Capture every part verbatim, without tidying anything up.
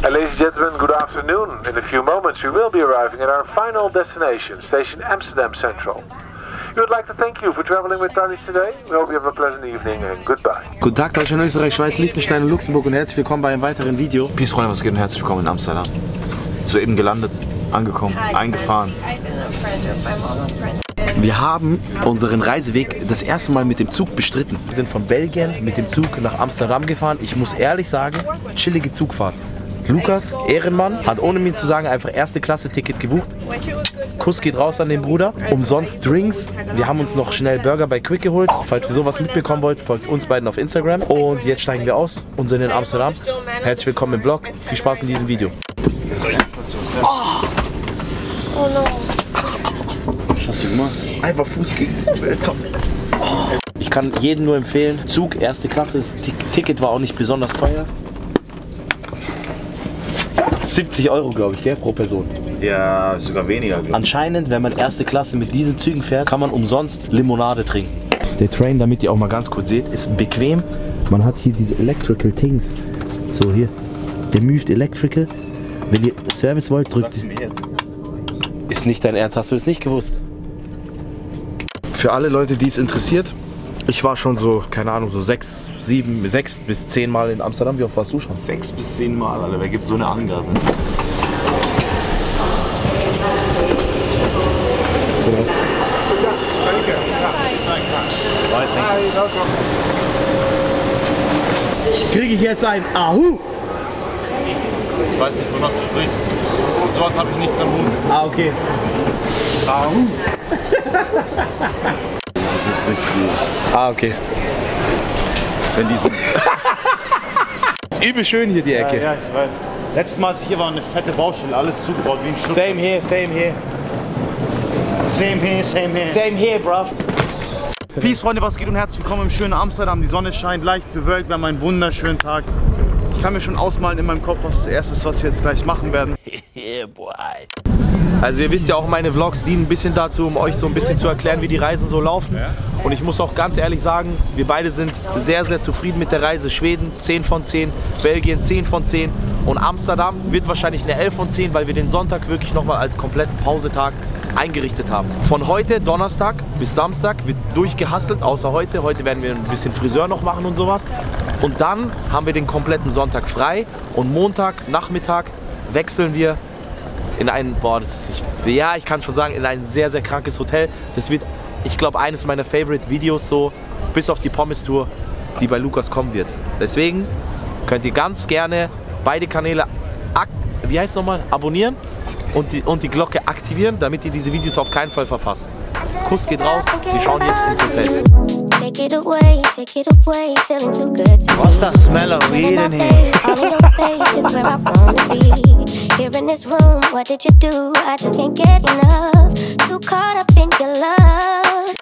Ladies and gentlemen, good afternoon. In a few moments we will be arriving at our final destination, Station Amsterdam Central. We would like to thank you for traveling with Thalys today. We hope you have a pleasant evening and goodbye. Guten Tag Deutschland, Österreich, Schweiz, Liechtenstein und Luxemburg und herzlich willkommen bei einem weiteren Video. Peace Freunde, was geht und herzlich willkommen in Amsterdam. Soeben gelandet, angekommen, eingefahren. Wir haben unseren Reiseweg das erste Mal mit dem Zug bestritten. Wir sind von Belgien mit dem Zug nach Amsterdam gefahren. Ich muss ehrlich sagen, chillige Zugfahrt. Lukas, Ehrenmann, hat ohne mir zu sagen einfach erste Klasse Ticket gebucht. Kuss geht raus an den Bruder. Umsonst Drinks. Wir haben uns noch schnell Burger bei Quick geholt. Falls ihr sowas mitbekommen wollt, folgt uns beiden auf Instagram. Und jetzt steigen wir aus und sind in Amsterdam. Herzlich willkommen im Vlog. Viel Spaß in diesem Video. Oh, oh no. Was hast du gemacht? Einfach Fuß gegen das Müllton. Ich kann jedem nur empfehlen, Zug, erste Klasse. Das Ticket war auch nicht besonders teuer. siebzig Euro, glaube ich, gell, pro Person. Ja, sogar weniger, glaube ich. Anscheinend, wenn man erste Klasse mit diesen Zügen fährt, kann man umsonst Limonade trinken. Der Train, damit ihr auch mal ganz kurz seht, ist bequem. Man hat hier diese Electrical Things. So, hier. Der Moved Electrical. Wenn ihr Service wollt, drückt. Mir jetzt? Ist nicht dein Ernst, hast du es nicht gewusst? Für alle Leute, die es interessiert, ich war schon so, keine Ahnung, so sechs, sieben, sechs bis zehn Mal in Amsterdam. Wie oft warst du schon? Sechs bis zehn Mal, Alter. Wer gibt so eine Angabe? Kriege ich jetzt ein Ahu? Ich weiß nicht, von was du sprichst. Und sowas habe ich nichts am Hut. Ah, okay. Ahu. Ah, okay. Wenn diesen. Übel schön hier die Ecke. Ja, ja, ich weiß. Letztes Mal, als ich hier war, eine fette Baustelle, alles zugebaut wie ein Schluck. Same here, same here. Same here, same here. Same here, bruv. Peace, Freunde, was geht und herzlich willkommen im schönen Amsterdam. Die Sonne scheint leicht bewölkt, wir haben einen wunderschönen Tag. Ich kann mir schon ausmalen in meinem Kopf, was das Erste ist, was wir jetzt gleich machen werden. Yeah, boy. Also ihr wisst ja auch, meine Vlogs dienen ein bisschen dazu, um euch so ein bisschen zu erklären, wie die Reisen so laufen. Und ich muss auch ganz ehrlich sagen, wir beide sind sehr, sehr zufrieden mit der Reise. Schweden zehn von zehn, Belgien zehn von zehn und Amsterdam wird wahrscheinlich eine elf von zehn, weil wir den Sonntag wirklich nochmal als kompletten Pausetag eingerichtet haben. Von heute, Donnerstag bis Samstag, wird durchgehustelt, außer heute. Heute werden wir ein bisschen Friseur noch machen und sowas. Und dann haben wir den kompletten Sonntag frei und Montag, Nachmittag wechseln wir in ein, boah, das ist, ich, ja, ich kann schon sagen, in ein sehr, sehr krankes Hotel. Das wird, ich glaube, eines meiner Favorite-Videos so, bis auf die Pommes-Tour, die bei Lukas kommen wird. Deswegen könnt ihr ganz gerne beide Kanäle, wie heißt es nochmal, abonnieren und die, und die Glocke aktivieren, damit ihr diese Videos auf keinen Fall verpasst. Kuss geht raus, wir schauen jetzt ins Hotel. Take it away, take it away, feeling too good to What's that smell of weed in here? All in your space is where I wanna be. Here in this room, what did you do? I just can't get enough. Too caught up in your love.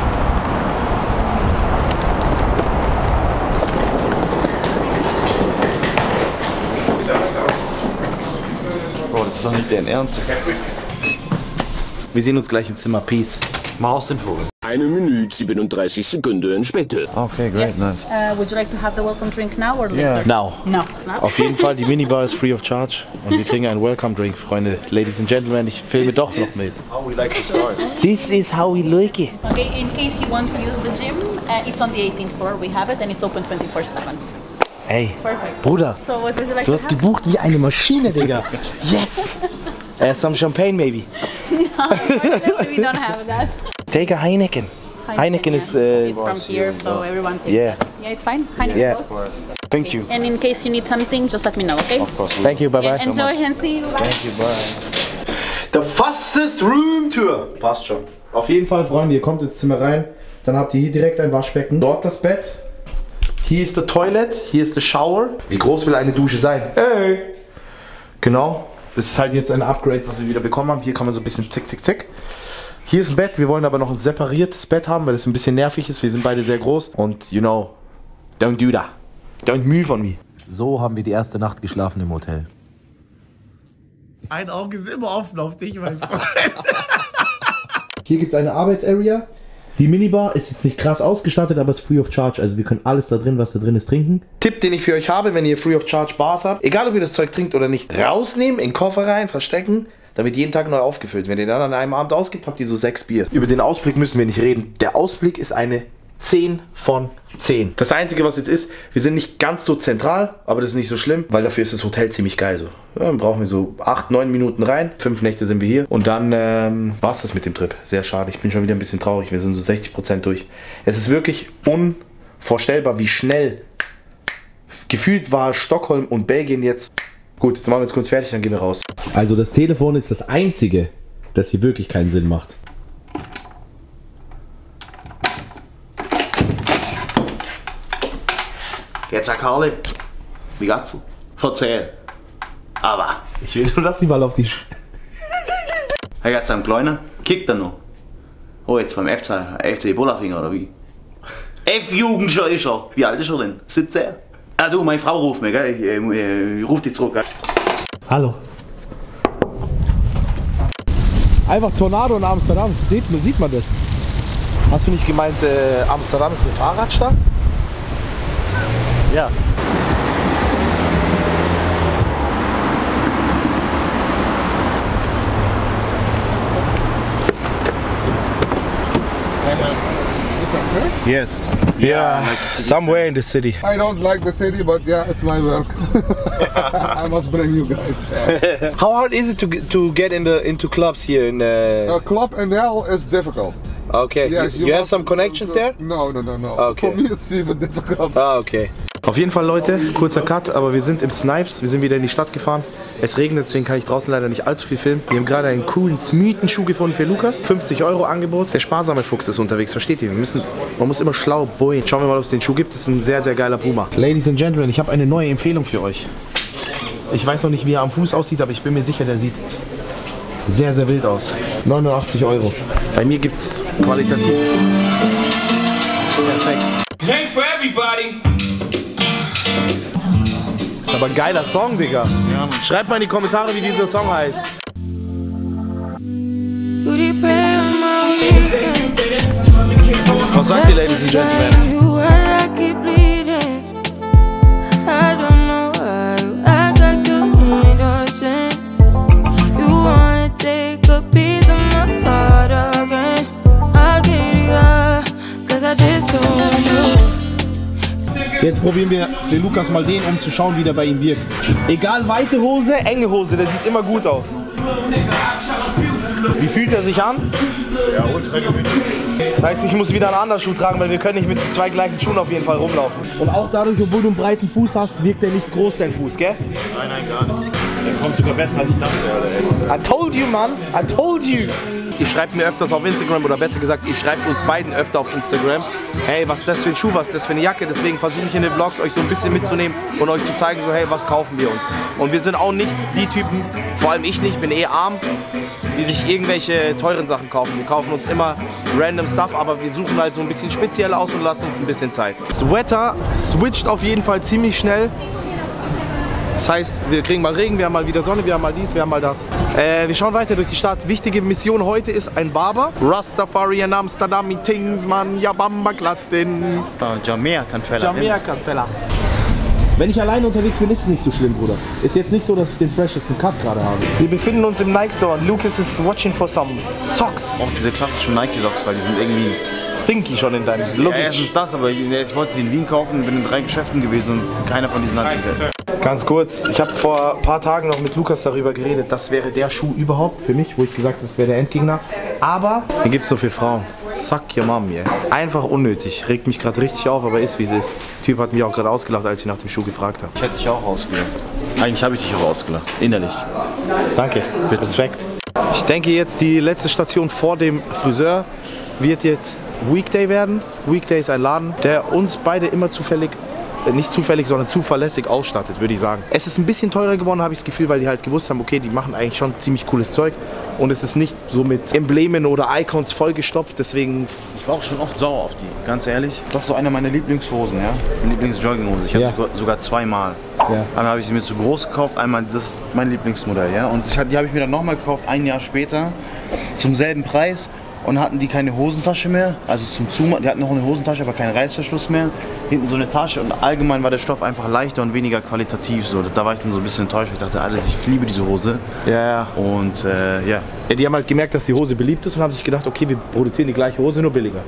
Bro, das ist doch nicht dein Ernst. Wir sehen uns gleich im Zimmer. Peace. Mal aus den Vogel. Eine Minute siebenunddreißig Sekunden später. Okay, great, nice. Uh, would you like to have the welcome drink now or later? Yeah. Now. No, it's not. Auf jeden Fall, die Minibar ist free of charge und wir kriegen einen Welcome Drink, Freunde. Ladies and Gentlemen, ich filme doch noch mit. How we like to start. This is how we like it. Okay, in case you want to use the gym, uh, it's on the eighteenth floor. We have it and it's open twenty-four seven. Ey, Perfect. Bruder, So what would you like du to hast have? gebucht wie eine Maschine, Digga. Yes! Uh, some champagne, maybe. Unfortunately, we don't have that. Take a Heineken. Heineken is... Uh, It's from here, so everyone takes yeah. that. Yeah, it's fine. Heineken Yeah. salt. Thank you. And in case you need something, just let me know, okay? Of course. Thank you, bye bye. Yeah, enjoy and see you. Bye. Thank you, bye. The fastest room tour. Passt schon. Auf jeden Fall, Freunde, ihr kommt ins Zimmer rein. Dann habt ihr hier direkt ein Waschbecken. Dort das Bett. Hier ist der Toilet. Hier ist der Shower. Wie groß will eine Dusche sein? Hey! Genau. Das ist halt jetzt ein Upgrade, was wir wieder bekommen haben. Hier kann man so ein bisschen zick, zick, zick. Hier ist ein Bett. Wir wollen aber noch ein separiertes Bett haben, weil das ein bisschen nervig ist. Wir sind beide sehr groß. Und, you know, don't do that. Don't move on me. So haben wir die erste Nacht geschlafen im Hotel. Ein Auge ist immer offen auf dich, mein Freund. Hier gibt es eine Arbeitsarea. Die Minibar ist jetzt nicht krass ausgestattet, aber ist free of charge. Also wir können alles da drin, was da drin ist, trinken. Tipp, den ich für euch habe, wenn ihr free of charge Bars habt, egal ob ihr das Zeug trinkt oder nicht, rausnehmen, in den Koffer rein, verstecken. Da wird jeden Tag neu aufgefüllt. Wenn ihr dann an einem Abend ausgibt, habt ihr so sechs Bier. Über den Ausblick müssen wir nicht reden. Der Ausblick ist eine zehn von zehn. Das Einzige, was jetzt ist, wir sind nicht ganz so zentral, aber das ist nicht so schlimm, weil dafür ist das Hotel ziemlich geil. So. Ja, dann brauchen wir so acht, neun Minuten rein. Fünf Nächte sind wir hier. Und dann ähm, war es das mit dem Trip. Sehr schade. Ich bin schon wieder ein bisschen traurig. Wir sind so sechzig Prozent durch. Es ist wirklich unvorstellbar, wie schnell gefühlt war Stockholm und Belgien jetzt. Gut, jetzt machen wir jetzt kurz fertig, dann gehen wir raus. Also das Telefon ist das Einzige, das hier wirklich keinen Sinn macht. Jetzt, Herr Karli, wie geht's dir? Erzähl. Aber. Ich will nur, dass sie mal auf die... Sch Hey, jetzt am Kleinen, kickt er noch. Oh, jetzt beim F C, F C Bollerfinger oder wie? F-Jugendlicher ist er. Wie alt ist er denn? siebzehn? Ah du, meine Frau ruft mich, gell? Ich, äh, ich ruf dich zurück, gell? Hallo. Einfach Tornado in Amsterdam. Sieht, sieht man das? Hast du nicht gemeint, äh, Amsterdam ist eine Fahrradstadt? Ja. Yes. Yeah, like somewhere in the city. I don't like the city, but yeah, it's my work. I must bring you guys. How hard is it to get, to get in the into clubs here in the... A club in hell is difficult. Okay, Yes, you, you have some connections there? No, no, no, no. Okay. For me it's even difficult. Ah, okay. Auf jeden Fall, Leute, kurzer Cut, aber wir sind im Snipes, wir sind wieder in die Stadt gefahren. Es regnet, deswegen kann ich draußen leider nicht allzu viel filmen. Wir haben gerade einen coolen Smythen-Schuh gefunden für Lukas. fünfzig Euro Angebot. Der sparsame Fuchs ist unterwegs, versteht ihr? Wir müssen, man muss immer schlau boyen. Schauen wir mal, ob es den Schuh gibt. Das ist ein sehr, sehr geiler Puma. Ladies and Gentlemen, ich habe eine neue Empfehlung für euch. Ich weiß noch nicht, wie er am Fuß aussieht, aber ich bin mir sicher, der sieht sehr, sehr wild aus. neunundachtzig Euro. Bei mir gibt es qualitativ. Perfekt. Hey for everybody. Ist aber ein geiler Song, Digga. Ja, schreibt mal in die Kommentare, wie dieser Song heißt. Was sagt ihr, Ladies and Gentlemen? Jetzt probieren wir für Lukas mal den, um zu schauen, wie der bei ihm wirkt. Egal, weite Hose, enge Hose, der sieht immer gut aus. Wie fühlt er sich an? Ja, ultra gemütlich. Das heißt, ich muss wieder einen anderen Schuh tragen, weil wir können nicht mit den zwei gleichen Schuhen auf jeden Fall rumlaufen. Und auch dadurch, obwohl du einen breiten Fuß hast, wirkt er nicht groß, dein Fuß, gell? Nein, nein, gar nicht. Der kommt sogar besser, als ich dachte. I told you, Mann. I told you. Ihr schreibt mir öfters auf Instagram, oder besser gesagt, ihr schreibt uns beiden öfter auf Instagram. Hey, was ist das für ein Schuh, was ist das für eine Jacke? Deswegen versuche ich in den Vlogs euch so ein bisschen mitzunehmen und euch zu zeigen, so hey, was kaufen wir uns? Und wir sind auch nicht die Typen, vor allem ich nicht, bin eh arm, die sich irgendwelche teuren Sachen kaufen. Wir kaufen uns immer random Stuff, aber wir suchen halt so ein bisschen speziell aus und lassen uns ein bisschen Zeit. Das Wetter switcht auf jeden Fall ziemlich schnell. Das heißt, wir kriegen mal Regen, wir haben mal wieder Sonne, wir haben mal dies, wir haben mal das. Äh, wir schauen weiter durch die Stadt. Wichtige Mission heute ist ein Barber. Rastafari in Amsterdam, Meetings, man, ja Bamba Glattin. Jamaican Fella. Jamaican Fella. Wenn ich alleine unterwegs bin, ist es nicht so schlimm, Bruder. Ist jetzt nicht so, dass ich den freshesten Cut gerade habe. Wir befinden uns im Nike Store und Lucas is watching for some socks. Auch diese klassischen Nike Socks, weil die sind irgendwie stinky schon in deinem Look. Ja, erstens das, aber ich, ich wollte sie in Wien kaufen, bin in drei Geschäften gewesen und keiner von diesen hat mich gekauft. Ganz kurz, ich habe vor ein paar Tagen noch mit Lukas darüber geredet, das wäre der Schuh überhaupt für mich, wo ich gesagt habe, das wäre der Endgegner. Aber den gibt es nur für Frauen. Suck your mom, yeah. Einfach unnötig, regt mich gerade richtig auf, aber ist wie es ist. Der Typ hat mich auch gerade ausgelacht, als ich nach dem Schuh gefragt habe. Ich hätte dich auch ausgelacht. Eigentlich habe ich dich auch ausgelacht, innerlich. Danke, bitte. Respekt. Ich denke jetzt, die letzte Station vor dem Friseur wird jetzt Weekday werden. Weekday ist ein Laden, der uns beide immer zufällig, äh, nicht zufällig, sondern zuverlässig ausstattet, würde ich sagen. Es ist ein bisschen teurer geworden, habe ich das Gefühl, weil die halt gewusst haben, okay, die machen eigentlich schon ziemlich cooles Zeug. Und es ist nicht so mit Emblemen oder Icons vollgestopft, deswegen... Ich war auch schon oft sauer auf die, ganz ehrlich. Das ist so eine meiner Lieblingshosen, ja. Meine Lieblingsjogginghose. Ich habe Ja. sie sogar zweimal. Ja. Einmal habe ich sie mir zu groß gekauft, einmal, das ist mein Lieblingsmodell, ja. Und ich, die habe ich mir dann nochmal gekauft, ein Jahr später, zum selben Preis. und hatten die keine Hosentasche mehr, also zum Zumachen, die hatten noch eine Hosentasche, aber keinen Reißverschluss mehr, hinten so eine Tasche und allgemein war der Stoff einfach leichter und weniger qualitativ, so. Da war ich dann so ein bisschen enttäuscht, ich dachte, Alter, ich liebe diese Hose. Ja, ja. Und äh, ja. Ja, die haben halt gemerkt, dass die Hose beliebt ist und haben sich gedacht, okay, wir produzieren die gleiche Hose, nur billiger.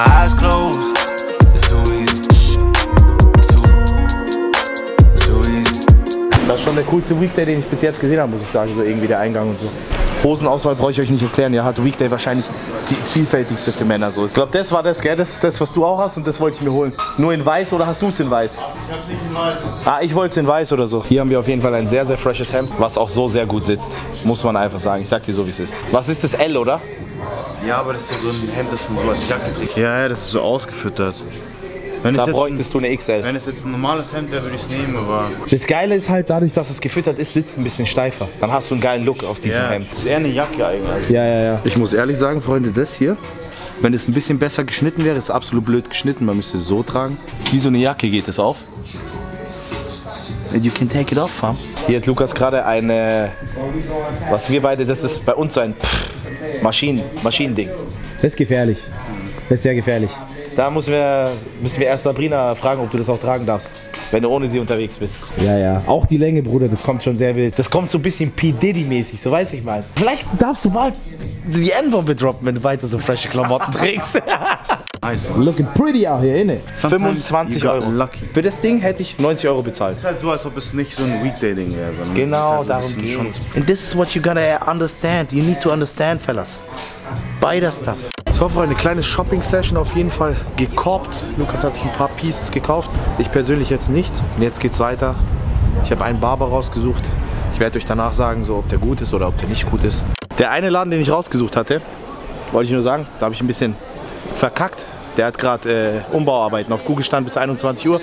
Das ist schon der coolste Weekday, den ich bis jetzt gesehen habe, muss ich sagen, so irgendwie der Eingang und so. Hosenauswahl brauche ich euch nicht erklären, ja, hat Weekday wahrscheinlich die vielfältigste für Männer. So. Ich glaube, das war das, gell? Das ist das, was du auch hast und das wollte ich mir holen. Nur in weiß oder hast du es in weiß? Ich hab's nicht in weiß. Ah, ich wollte es in weiß oder so. Hier haben wir auf jeden Fall ein sehr, sehr freshes Hemd, was auch so sehr gut sitzt. Muss man einfach sagen. Ich sag dir so, wie es ist. Was ist das, L, oder? Ja, aber das ist ja so ein Hemd, das man so als Jacke trägt. Ja, ja, das ist so ausgefüttert. Wenn da bräuchtest du eine X L. Wenn es jetzt ein normales Hemd wäre, würde ich es nehmen, aber... Das Geile ist halt, dadurch, dass es gefüttert ist, sitzt ein bisschen steifer. Dann hast du einen geilen Look auf diesem ja, Hemd. Das ist eher eine Jacke eigentlich. Ja, ja, ja. Ich muss ehrlich sagen, Freunde, das hier, wenn es ein bisschen besser geschnitten wäre, ist absolut blöd geschnitten. Man müsste es so tragen. Wie so eine Jacke geht es auf. And you can take it off, fam. Hier hat Lukas gerade eine, was wir beide, das ist bei uns so ein Maschinen, Maschinending. Das ist gefährlich. Das ist sehr gefährlich. Da müssen wir, müssen wir erst Sabrina fragen, ob du das auch tragen darfst, wenn du ohne sie unterwegs bist. Ja, ja. Auch die Länge, Bruder, das kommt schon sehr wild. Das kommt so ein bisschen P. Diddy-mäßig, so weiß ich mal. Vielleicht darfst du mal die N-Bombe droppen, wenn du weiter so frische Klamotten trägst. Nice. Looking pretty out here, innit? fünfundzwanzig Euro. Lucky. Für das Ding hätte ich neunzig Euro bezahlt. Es ist halt so, als ob es nicht so ein Weekday-Ding wäre, sondern genau, halt so darum geht's. And this is what you gotta understand. You need to understand, fellas. Buy that stuff. So, Freunde, eine kleine Shopping-Session auf jeden Fall gekorbt. Lukas hat sich ein paar Pieces gekauft. Ich persönlich jetzt nicht. Und jetzt geht's weiter. Ich habe einen Barber rausgesucht. Ich werde euch danach sagen, so, ob der gut ist oder ob der nicht gut ist. Der eine Laden, den ich rausgesucht hatte, wollte ich nur sagen, da habe ich ein bisschen verkackt. Der hat gerade äh, Umbauarbeiten auf Google stand bis einundzwanzig Uhr.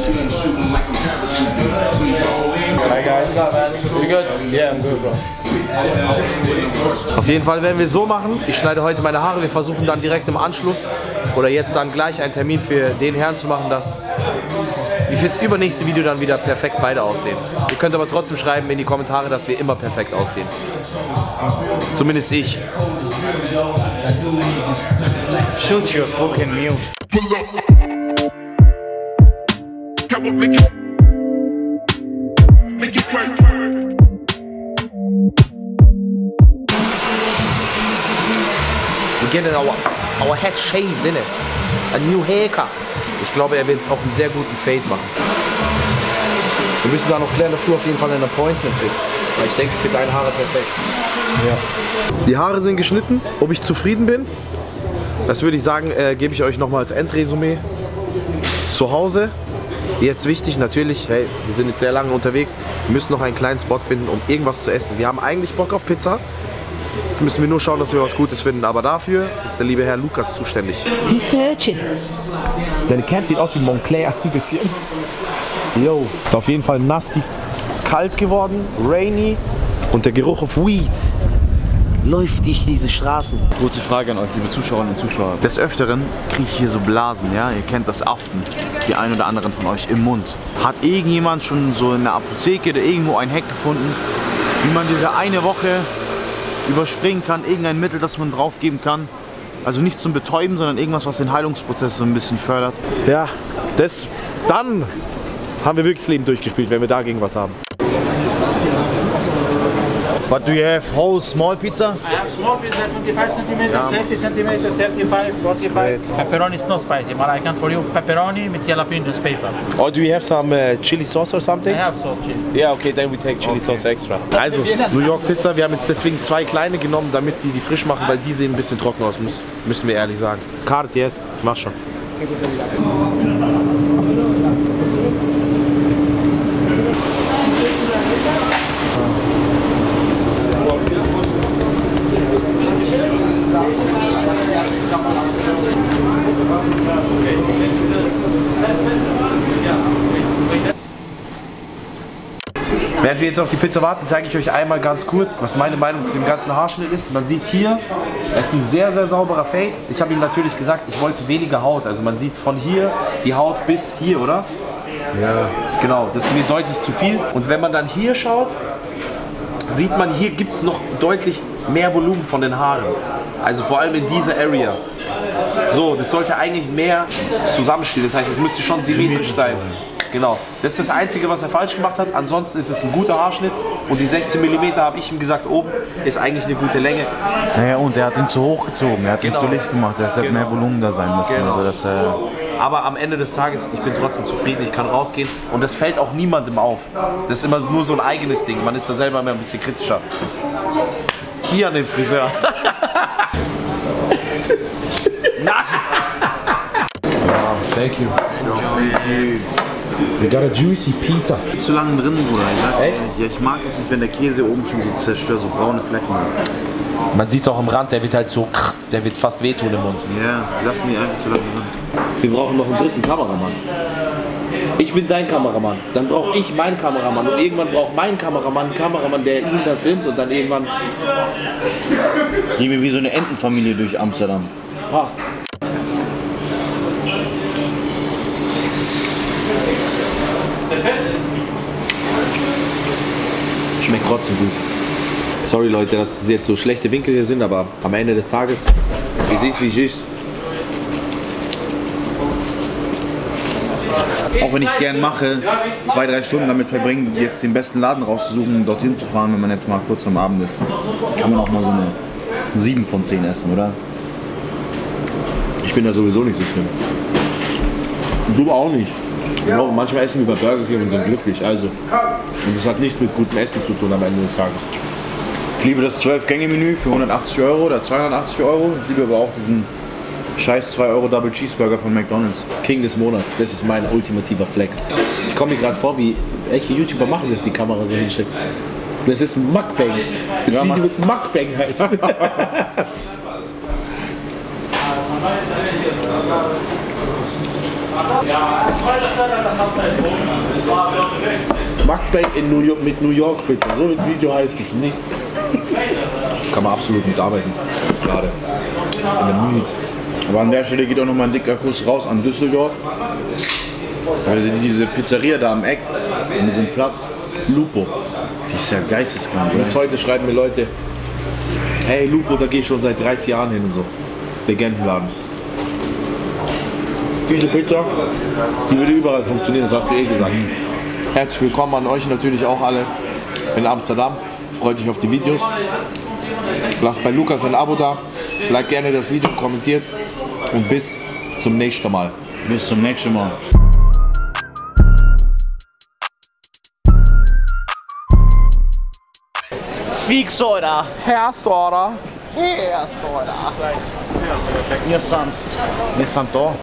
Hi guys. You good? Yeah, I'm good, bro. Auf jeden Fall werden wir so machen. Ich schneide heute meine Haare. Wir versuchen dann direkt im Anschluss oder jetzt dann gleich einen Termin für den Herrn zu machen, dass wir fürs übernächste Video dann wieder perfekt beide aussehen. Ihr könnt aber trotzdem schreiben in die Kommentare, dass wir immer perfekt aussehen. Zumindest ich. Shoot your fucking mute. We're getting our, our head shaved, innit? A new haircut. Ich glaube, er wird auch einen sehr guten Fade machen. Wir müssen da noch klären, dass du auf jeden Fall ein Appointment kriegst. Weil ich denke, für deine Haare perfekt. Ja. Die Haare sind geschnitten. Ob ich zufrieden bin, das würde ich sagen, äh, gebe ich euch nochmal als Endresümee. Zu Hause, jetzt wichtig natürlich, hey, wir sind jetzt sehr lange unterwegs. Wir müssen noch einen kleinen Spot finden, um irgendwas zu essen. Wir haben eigentlich Bock auf Pizza. Jetzt müssen wir nur schauen, dass wir was Gutes finden. Aber dafür ist der liebe Herr Lukas zuständig. He's searching. Deine Cap sieht aus wie Montclair ein bisschen. Yo, ist auf jeden Fall nasty kalt geworden, rainy. Und der Geruch auf Weed läuft durch diese Straßen. Kurze Frage an euch, liebe Zuschauerinnen und Zuschauer. Des Öfteren kriege ich hier so Blasen, ja? Ihr kennt das Aften, die ein oder anderen von euch im Mund. Hat irgendjemand schon so in der Apotheke oder irgendwo ein Hack gefunden, wie man diese eine Woche überspringen kann, irgendein Mittel, das man drauf geben kann? Also nicht zum Betäuben, sondern irgendwas, was den Heilungsprozess so ein bisschen fördert. Ja, das, dann haben wir wirklich das Leben durchgespielt, wenn wir dagegen was haben. But do you have whole small pizza? I have small pizza, twenty-five centimeters, yeah. thirty centimeters, thirty-five, forty-five. Pepperoni is not spicy, but I can for you pepperoni with jalapenos paper. Or do we have some uh, chili sauce or something? I have salt chili. Yeah, okay, then we take chili okay. sauce extra. Also, New York Pizza, wir haben jetzt deswegen zwei kleine genommen, damit die die frisch machen, weil die sehen ein bisschen trocken aus, muss, müssen wir ehrlich sagen. Card, yes, mach schon. Während wir jetzt auf die Pizza warten, zeige ich euch einmal ganz kurz, was meine Meinung zu dem ganzen Haarschnitt ist. Man sieht hier, es ist ein sehr, sehr sauberer Fade. Ich habe ihm natürlich gesagt, ich wollte weniger Haut. Also man sieht von hier die Haut bis hier, oder? Ja. Genau, das ist mir deutlich zu viel. Und wenn man dann hier schaut, sieht man, hier gibt es noch deutlich mehr Volumen von den Haaren. Also vor allem in dieser Area. So, das sollte eigentlich mehr zusammenstehen. Das heißt, es müsste schon symmetrisch sein. Genau. Das ist das Einzige, was er falsch gemacht hat. Ansonsten ist es ein guter Haarschnitt. Und die sechzehn Millimeter, habe ich ihm gesagt, oben ist eigentlich eine gute Länge. Naja, und er hat ihn zu hoch gezogen. Er hat genau. ihn zu licht gemacht. Es hätte genau. mehr Volumen da sein müssen. Genau. Also das, äh Aber am Ende des Tages, ich bin trotzdem zufrieden. Ich kann rausgehen. Und das fällt auch niemandem auf. Das ist immer nur so ein eigenes Ding. Man ist da selber immer ein bisschen kritischer. Hier an den Friseur. Thank you. We got a juicy pizza. Zu lange drin, Bruder. Ich, sag, Echt? Ja, ich mag das nicht, wenn der Käse oben schon so zerstört, so braune Flecken hat. Man sieht es auch am Rand, der wird halt so, der wird fast wehtun im Mund. Ja, lassen die einfach zu lange drin. Wir brauchen noch einen dritten Kameramann. Ich bin dein Kameramann, dann brauche ich meinen Kameramann und irgendwann braucht mein Kameramann einen Kameramann, der ihn dann filmt und dann irgendwann... Gehen wir wie so eine Entenfamilie durch Amsterdam. Passt. Schmeckt trotzdem gut. Sorry Leute, dass es jetzt so schlechte Winkel hier sind, aber am Ende des Tages, ihr seht wie es ist. Auch wenn ich es gern mache, zwei, drei Stunden damit verbringen, jetzt den besten Laden rauszusuchen, dorthin zu fahren, wenn man jetzt mal kurz am Abend ist, kann man auch mal so eine sieben von zehn essen, oder? Ich bin da sowieso nicht so schlimm. Du auch nicht. Ja, manchmal essen wir bei Burger King und sind glücklich. Also. Und das hat nichts mit gutem Essen zu tun am Ende des Tages. Ich liebe das zwölf Gänge Menü für hundertachtzig Euro oder zweihundertachtzig Euro. Ich liebe aber auch diesen scheiß zwei Euro Double Cheeseburger von McDonald's. King des Monats, das ist mein ultimativer Flex. Ich komme mir gerade vor, wie welche YouTuber machen das, die Kamera so hinsteckt. Das ist Mukbang. Das ja, Video mit Mukbang heißt. Mukbang in New York, mit New York bitte, so wird das Video heißen. Nicht. Kann man absolut mitarbeiten, gerade in der Mühe. Aber an der Stelle geht auch noch mal ein dicker Kuss raus an Düsseldorf. Also diese Pizzeria da am Eck, an diesem Platz, Lupo, die ist ja geisteskrank. Bis heute schreiben mir Leute, hey Lupo, da gehe ich schon seit dreißig Jahren hin und so. Legendenladen. Diese Pizza, die würde überall funktionieren, das hast du eh gesagt. Herzlich willkommen an euch natürlich auch alle in Amsterdam. Freut euch auf die Videos. Lasst bei Lukas ein Abo da. Liked gerne das Video, kommentiert und bis zum nächsten Mal. Bis zum nächsten Mal. Fix oder? Herst oder? Herst oder? Mir sant. Mir sant da.